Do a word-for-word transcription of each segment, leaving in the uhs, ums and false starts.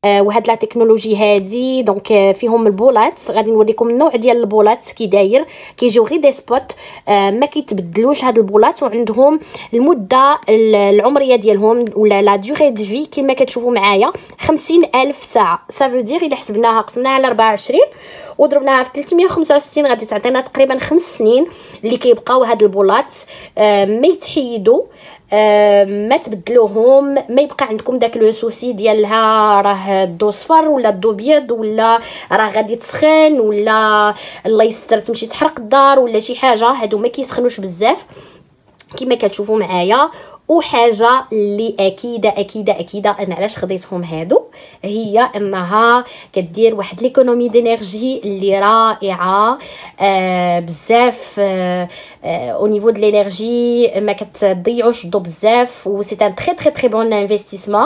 آه وهاد لا تكنولوجي هادي دونك آه فيهم البولات. غادي نوريكم النوع ديال البولات كي داير، كيجيو غير دي سبوت آه ما كيتبدلوش هاد البولات، وعندهم المده العمريه ديالهم ولا لا دوغي دو في كما كتشوفوا معايا خمسين الف ساعه. سافو دير الا حسبناها قسمناها على أربعة وعشرين وضربناها في ثلاثمية وخمسة وستين غادي تعطينا تقريبا خمس سنين اللي كيبقاو هاد البولات آه ما يتحيدوا آه ما تبدلوهم، ما يبقى عندكم داك لو سوسي ديالها راه الضو صفر ولا الضو بيض ولا راه غادي تسخن ولا الله يستر تمشي تحرق الدار ولا شي حاجه. هادو ما كيسخنوش بزاف كما كتشوفوا معايا. وحاجه اللي اكيده اكيده اكيده انا علاش خديتهم هادو هي انها كدير واحد ليكونومي دينيرجي اللي رائعه آه بزاف آه او نيفو د لينيرجي، ما كتضيعوش الضو بزاف و سي ان تري تري تري بون انفستيسمون.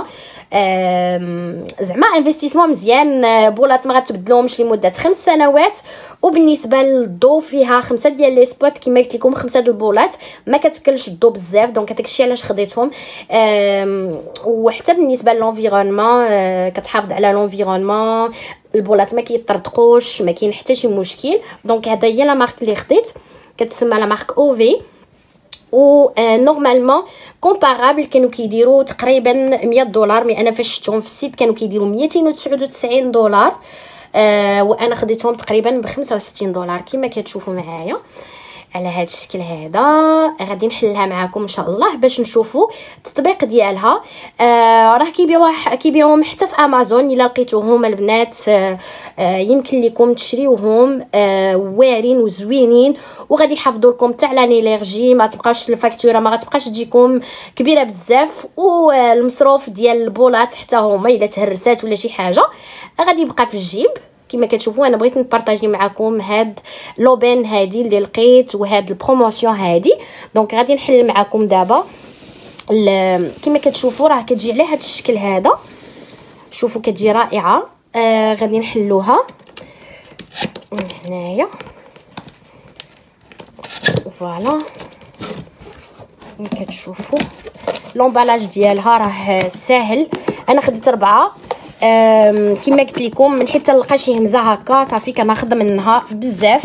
زعما انفستيسمون مزيان. بولات ما غتبدلوهمش لمده خمس سنوات، وبالنسبه للضو فيها خمسه ديال لي سبوت كما قلت لكم، خمسه د البولات ما كتكلش الضو بزاف دونك هذاك الشيء علاش خديتهم. وحتى بالنسبه للانفيرونمون كتحافظ على الانفيرونمون، البولات ما كيطرطقوش، ما كاين حتى شي مشكل. دونك هذا هي لا مارك اللي خديت، كتسمى لا مارك اوفي. و نورمالمون كومبارابل كانوا كيديروا تقريبا مية دولار، مي انا فاش شفتهم في السيت كانوا كيديروا ميتين وتسعة وتسعين دولار آه وانا خديتهم تقريبا ب خمسة وستين دولار كما كتشوفوا معايا على هذا الشكل هذا. غادي نحلها معكم ان شاء الله باش نشوفوا التطبيق ديالها. آه راه كيبيعوها كيبيعوهم حتى في امازون، الا لقيتوهم البنات آه آه يمكن لكم تشريوهم آه واعرين وزوينين وغادي يحافظوا لكم تاع لانيليرجي، ما تبقاش الفاكتوره ما غتبقاش تجيكم كبيره بزاف، والمصروف ديال البولات حتى هما الا تهرسات ولا شي حاجه غادي يبقى في الجيب. كما كتشوفوا انا بغيت نبارطاجي معكم هاد لوبين هادي اللي لقيت وهاد البروموسيون هادي. دونك غادي نحل معكم دابا كما كتشوفوا راه كتجي على هاد الشكل هذا، شوفوا كتجي رائعه. آه غادي نحلوها من هنايا فوالا كما كتشوفوا. لومبالاج ديالها راه ساهل، انا خديت اربعه كما قلت لكم من حيت نلقى شي همزه هكا صافي كناخذ منها بزاف.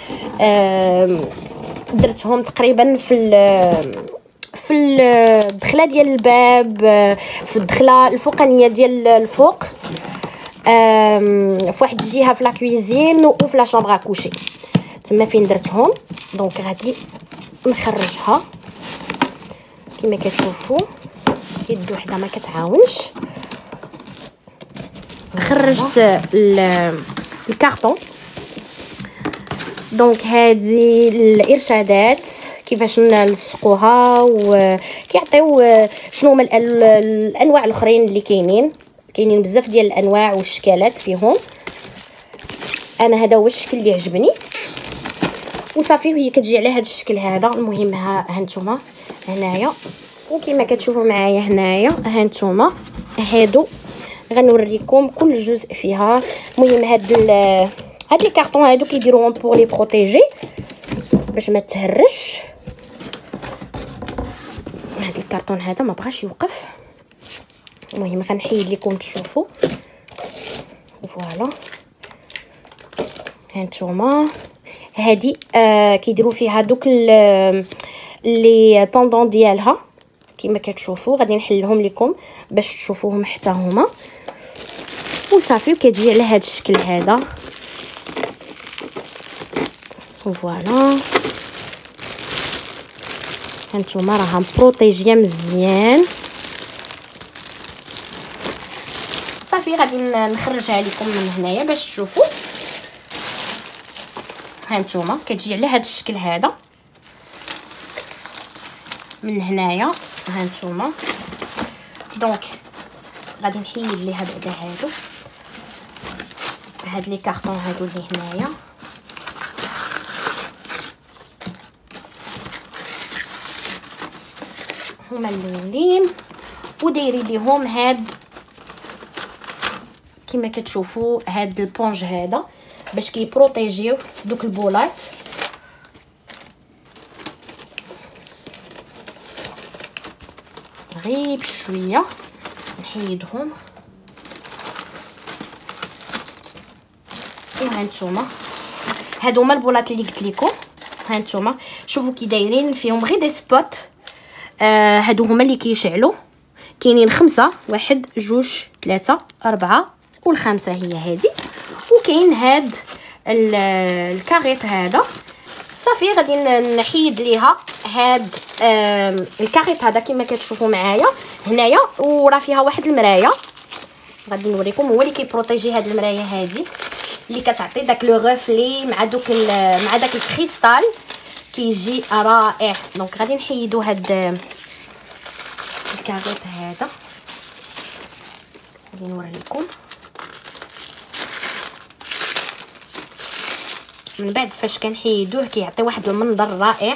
درتهم تقريبا في في الدخله ديال الباب، في الدخله الفوقانيه ديال الفوق، في واحد الجهه في لا كويزين وفي لا شامبر كوشي تما فين درتهم. دونك غادي نخرجها كما كتشوفوا يد وحده ما كتعاونش. خرجت الكارطون. دونك هذه الارشادات كيفاش نلصقوها وكيعطيو شنو هما الانواع الاخرين اللي كاينين. كاينين بزاف ديال الانواع والاشكالات فيهم، انا هذا هو الشكل اللي عجبني وصافي. وهي كتجي على هذا الشكل هذا. المهم ها هانتوما هنايا وكما كتشوفوا معايا هنايا هانتوما هادو غنوريكم كل جزء فيها. المهم هاد هاد لي كارطون هادو كيديروهم بور لي بروتيجي باش ما تهرش. هاد الكارطون هذا ما بغاش يوقف. المهم غنحيد لكم تشوفوا فوالا. هانتوما هادي آه كيديروا فيها دوك لي بوندون ديالها كما كتشوفوا. غادي نحلهم لكم باش تشوفوهم حتى هما وصافي. وكتجي على هذا الشكل هذا فوالا. هانتوما راها مبروطيجيه مزيان صافي. غادي نخرجها لكم من هنايا باش تشوفوا. هانتوما كتجي على هذا الشكل هذا من هنايا هانتوما. دونك غادي نحيد ليها بعدا هادو هاد لي كارطون هادو اللي هنايا. هما الاولين ودايرين ليهم هاد كما كتشوفوا هاد البونج هذا باش كيبروتيجيو دوك البولات. غير بشويه نحيدهم وها نتوما هادو هما البولات اللي قلت لكم. ها نتوما شوفوا كي دايرين فيهم غير دي سبوت. آه هادو هما اللي كيشعلوا. كاينين خمسة، واحد جوج ثلاثة أربعة والخامسة هي هادي. وكاين هاد الكاريط هذا صافي. غادي نحيد ليها هاد آه الكاريط هذا كما كتشوفوا معايا هنايا، وراه فيها واحد المرايه غادي نوريكم. هو اللي كيبروتيجي هاد المرايه هادي اللي كتعطي داك لو غوفلي مع دوك مع داك الكريستال كيجي رائع. دونك غادي نحيدو هاد الكاريط هذا غادي نوريكم. من بعد فاش كنحيدوه كيعطي واحد المنظر رائع.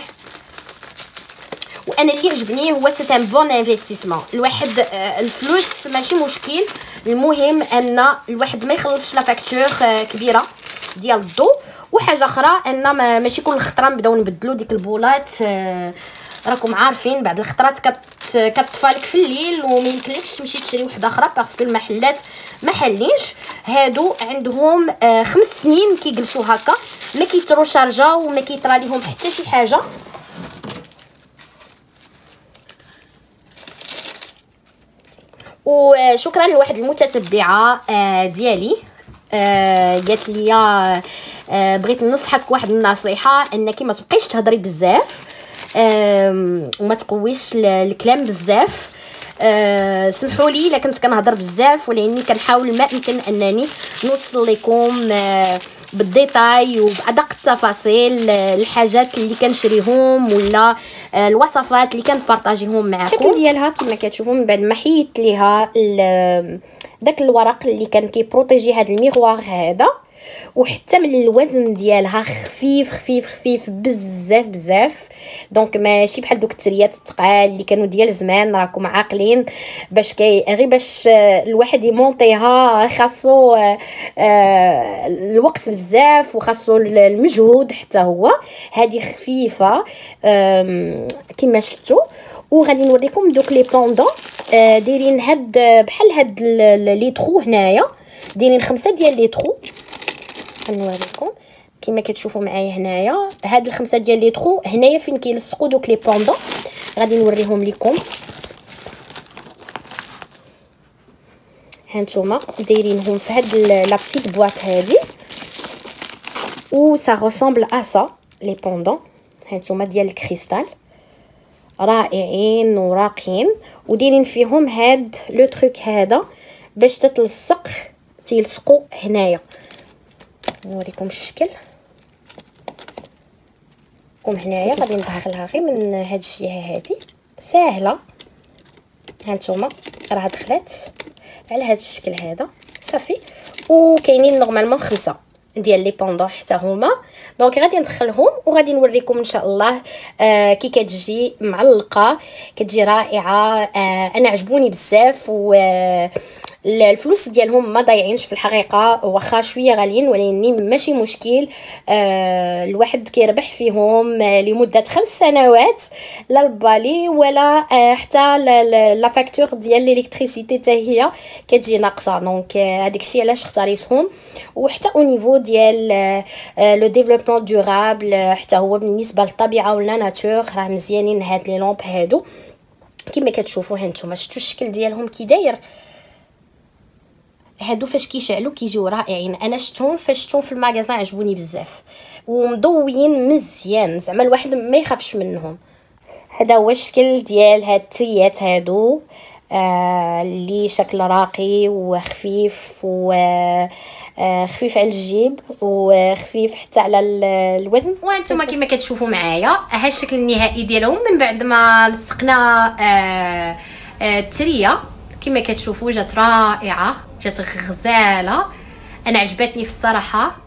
وانا اللي عجبني هو سي ان بون انفستيسمون. الواحد الفلوس ماشي مشكل، المهم ان الواحد ما يخلصش لا فاكتور كبيره ديال الضو. وحاجه اخرى ان ماشي كل خطره نبداو نبدلوا ديك البولات. راكم عارفين بعض الخطرات كت كتطفالك في الليل وما يمكنلكش تمشي تشري وحده اخرى باسكو المحلات ما حالينش. هادو عندهم خمس سنين كيجلسوا هكا، ما كيترو شارجا وما كيطرا ليهم حتى شي حاجه. وشكرا لواحد المتتبعه ديالي قالت لي بغيت ننصحك واحد النصيحه، انك ما تبقيش تهضري بزاف وما تقويش الكلام بزاف. أه سمحوا لي الا كنت كنهضر بزاف، ولاني كنحاول ما يمكن انني نوصل لكم أه بالديتاي وبادق التفاصيل أه الحاجات اللي كنشريهم ولا أه الوصفات اللي كنبارطاجيهم معكم. الشكل ديالها كما كتشوفوا من بعد ما حيدت ليها داك الورق اللي كان كيبروتيجي هذا الميغوار هذا، وحتى من الوزن ديالها خفيف خفيف خفيف بزاف بزاف. دونك ماشي بحال دوك التريات الثقال اللي كانوا ديال زمان. راكم عاقلين باش كي غير باش الواحد يمونطيها خاصو الوقت بزاف وخاصو المجهود حتى هو. هذه خفيفه كما شفتوا. وغادي نوريكم دوك لي بوندون دايرين هاد بحال هاد لي ترو هنايا، دايرين خمسة ديال لي ترو. غنوريكم كما كتشوفوا معايا هنايا هاد الخمسه ديال لي ترو هنايا فين كيلصقوا دوك لي بوندون. غادي نوريهم لكم. هانتوما دايرينهم في هاد لا بتيت بواط هادي، و سا ريسومبل ا سا لي بوندون. هانتوما ديال الكريستال رائعين وراقيين، ودايرين فيهم هاد لو تروك هذا باش تتلصق تيلصقوا هنايا. نوريكم الشكل. كم هنايا غادي ندخلها غير من هاد الجهه هادي ساهله. هانتوما راه دخلت على هاد الشكل هذا صافي. وكاينين نورمالمون خمسه ديال لي بوندون حتى هما. دونك غادي ندخلهم وغادي نوريكم ان شاء الله آه كي كتجي معلقه كتجي رائعه. آه انا عجبوني بزاف، و الفلوس ديالهم ما ضايعينش في الحقيقه، واخا شويه غاليين ولكن ماشي مشكل. آه الواحد كيربح فيهم آه لمده خمس سنوات، لا البالي ولا آه حتى لا فاكتور ديال الالكتريسيتي حتى هي كتجي ناقصه. دونك هذاك الشيء علاش اختاريتهم. وحتى او نيفو ديال آه لو ديفلوبمون دورابل حتى هو بالنسبه للطبيعه ولا ناتور راه مزيانين هاد لي لومب هادو كما كتشوفوا. هانتوما شفتوا الشكل ديالهم كي داير. هادو فاش كيشعلوا كيجيو رائعين. انا شفتهم فاش شفتهم في المغازان عجبوني بزاف ومضويين مزيان، زعما الواحد ما يخافش منهم. هذا هو الشكل ديال هاد التريات هادو آه اللي شكل راقي وخفيف و آه خفيف على الجيب وخفيف حتى على الوزن. وانتم كما كتشوفوا معايا ها الشكل النهائي ديالهم من بعد ما لصقنا آه آه التريه. كما كتشوفوا جات رائعه، جات غزاله. انا عجبتني في الصراحه.